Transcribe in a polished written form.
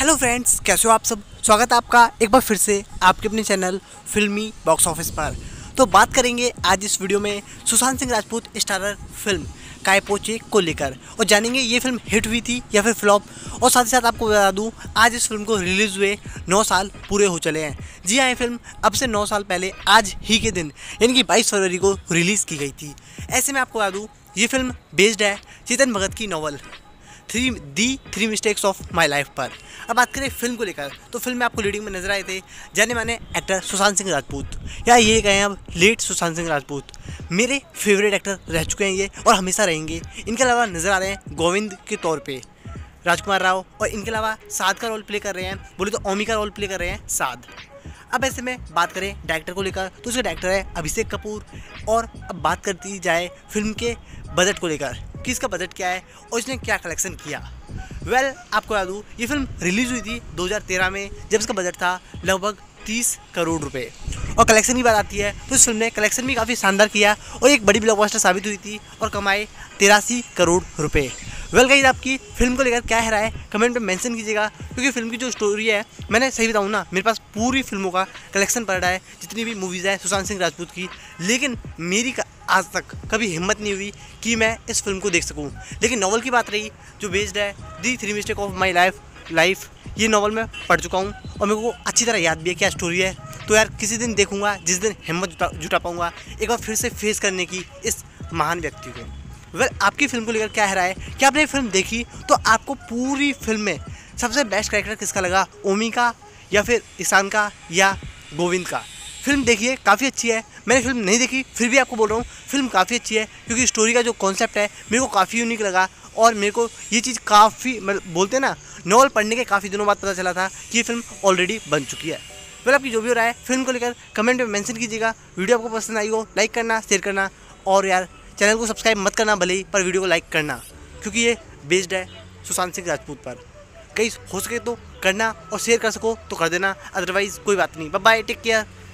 Hello friends, कैसे हो आप सब। स्वागत है आपका एक बार फिर से आपके अपने चैनल फिल्मी बॉक्स ऑफिस पर। तो बात करेंगे आज इस वीडियो में सुशांत सिंह राजपूत स्टारर फिल्म काय पो चे को लेकर और जानेंगे ये फिल्म हिट हुई थी या फिर फ्लॉप। और साथ ही साथ आपको बता दूं, आज इस फिल्म को रिलीज़ हुए 9 साल पूरे हो चले हैं। जी हाँ, ये फिल्म अब से 9 साल पहले आज ही के दिन यानी कि 22 फरवरी को रिलीज़ की गई थी। ऐसे में आपको बता दूँ, ये फिल्म बेस्ड है चेतन भगत की novel three mistakes of my life पर। अब बात करें फिल्म को लेकर, तो फिल्म में आपको लीडिंग में नजर आए थे जाने माने एक्टर सुशांत सिंह राजपूत, या ये गए अब लेट सुशांत सिंह राजपूत। मेरे फेवरेट एक्टर रह चुके हैं ये और हमेशा रहेंगे। इनके अलावा नजर आ रहे हैं गोविंद के तौर पे राजकुमार राव, और इनके अलावा साद का रोल प्ले कर रहे हैं, बोले तो ओमी का रोल प्ले कर रहे हैं साद। अब ऐसे में बात करें डायरेक्टर को लेकर, तो उसके डायरेक्टर है अभिषेक कपूर। और अब बात करती जाए फिल्म के बजट को लेकर कि इसका बजट क्या है और इसने क्या कलेक्शन किया। आपको बता दूँ, ये फिल्म रिलीज़ हुई थी 2013 में, जब इसका बजट था लगभग 30 करोड़ रुपए। और कलेक्शन की बात आती है तो इस फिल्म ने कलेक्शन भी काफ़ी शानदार किया और एक बड़ी ब्लॉकबस्टर साबित हुई थी और कमाए 83 करोड़ रुपए। गाइस, आपकी फिल्म को लेकर क्या है राय कमेंट में मेंशन कीजिएगा, क्योंकि फिल्म की जो स्टोरी है, मैंने सही बताऊँ ना, मेरे पास पूरी फिल्मों का कलेक्शन पड़ रहा है, जितनी भी मूवीज़ है सुशांत सिंह राजपूत की, लेकिन मेरी आज तक कभी हिम्मत नहीं हुई कि मैं इस फिल्म को देख सकूं। लेकिन नॉवल की बात रही जो बेस्ड है the three mistake of my life, ये नॉवल मैं पढ़ चुका हूँ और मेरे को अच्छी तरह याद भी है क्या स्टोरी है। तो यार किसी दिन देखूंगा, जिस दिन हिम्मत जुटा पाऊंगा एक बार फिर से फेस करने की इस महान व्यक्ति को। आपकी फिल्म को लेकर क्या है राय, क्या आपने फिल्म देखी तो आपको पूरी फिल्म में सबसे बेस्ट कैरेक्टर किसका लगा, ओमी का या फिर ईशान का या गोविंद का। फिल्म देखिए, काफ़ी अच्छी है। मैंने फिल्म नहीं देखी फिर भी आपको बोल रहा हूँ, फिल्म काफ़ी अच्छी है, क्योंकि स्टोरी का जो कॉन्सेप्ट है मेरे को काफ़ी यूनिक लगा। और मेरे को ये चीज़ काफ़ी मतलब बोलते हैं ना, नॉवल पढ़ने के काफ़ी दिनों बाद पता चला था कि ये फिल्म ऑलरेडी बन चुकी है। आपकी जो भी हो रहा है फिल्म को लेकर कमेंट में मेंशन कीजिएगा। वीडियो आपको पसंद आई हो लाइक करना, शेयर करना, और यार चैनल को सब्सक्राइब मत करना भले ही, पर वीडियो को लाइक करना, क्योंकि ये बेस्ड है सुशांत सिंह राजपूत पर। कहीं हो सके तो करना और शेयर कर सको तो कर देना, अदरवाइज़ कोई बात नहीं। Bye bye, take care.